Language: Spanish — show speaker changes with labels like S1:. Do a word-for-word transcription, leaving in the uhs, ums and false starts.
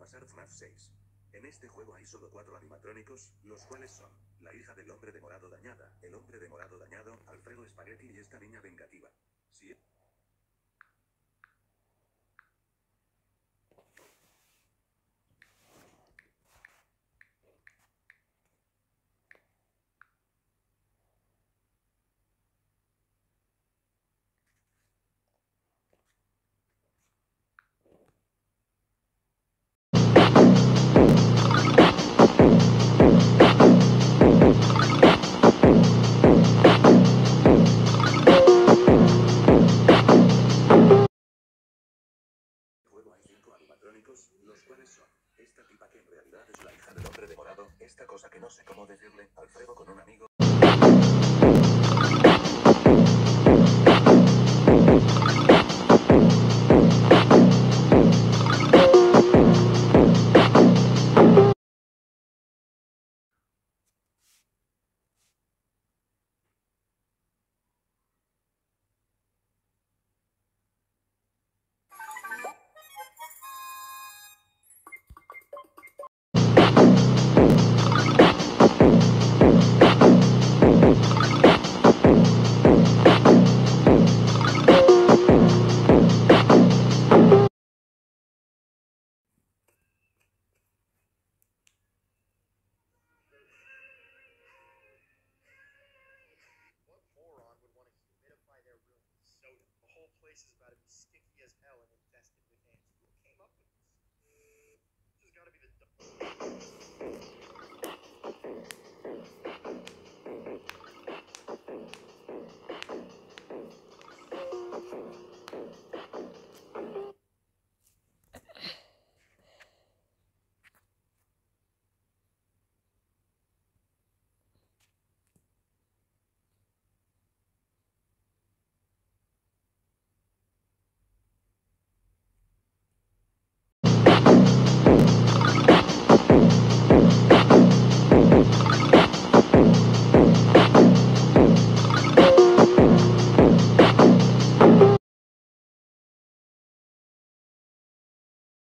S1: pasar F NAF seis. En este juego hay solo cuatro animatrónicos, los cuales son la hija del hombre de morado dañada, el hombre de morado dañado, Alfredo Spaghetti y esta niña vengativa. Si juego hay cinco animatrónicos, los cuales son esta tipa que en realidad es la hija del hombre de morado, esta cosa que no sé cómo decirle, Alfredo con un amigo,